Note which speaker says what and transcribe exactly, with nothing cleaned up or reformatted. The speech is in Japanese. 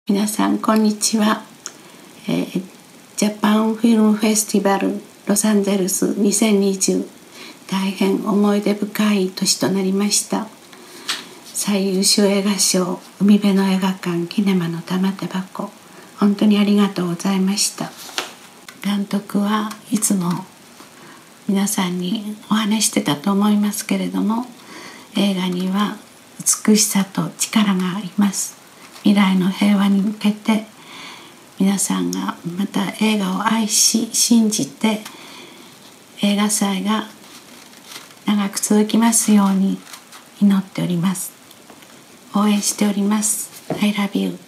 Speaker 1: 皆さんこんにちは、えー、ジャパンフィルムフェスティバルロサンゼルスにせんにじゅう大変思い出深い年となりました。最優秀映画賞海辺の映画館キネマの玉手箱、本当にありがとうございました。監督はいつも皆さんにお話してたと思いますけれども、映画には美しさと力があります。未来の平和に向けて皆さんがまた映画を愛し信じて映画祭が長く続きますように祈っております。応援しております。I love you.